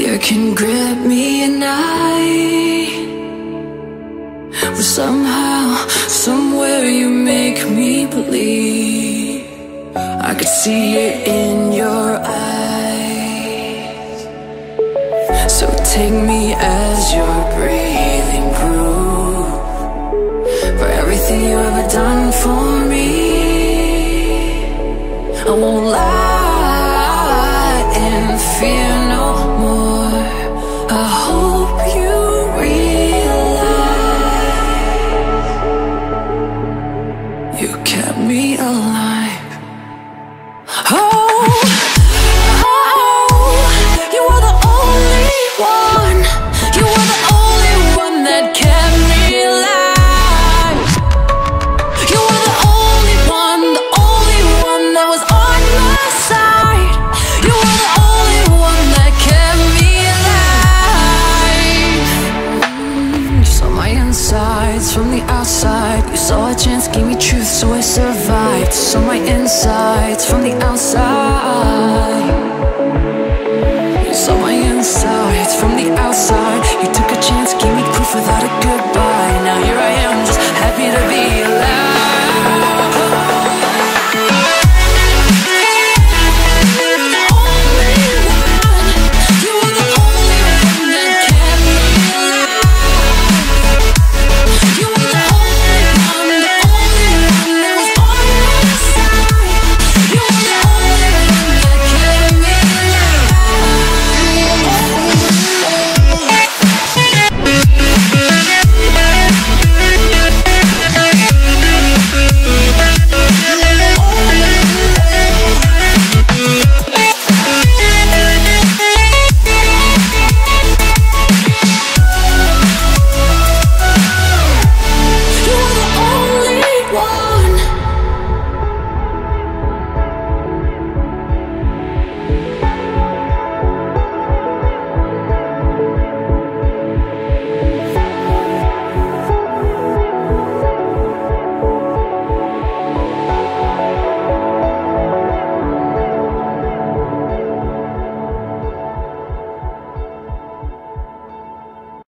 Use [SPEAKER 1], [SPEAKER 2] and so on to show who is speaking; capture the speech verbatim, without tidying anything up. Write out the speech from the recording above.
[SPEAKER 1] Fear can grip me at night, but somehow, somewhere you make me believe. I could see it in your eyes. So take me as your breathing proof for everything you ever done for me. I won't lie and fear no more. I hope you realize you kept me alive. Oh, oh, you were the only one. You were the only one that kept me alive. You were the only one, the only one that was on my side. You were the only one that kept me alive. Mm, you saw my insides from the outside. You saw a chance, gave me truth, so I survived. You saw my insides from the outside. You saw my insides from the outside. You took a chance, gave me proof without a good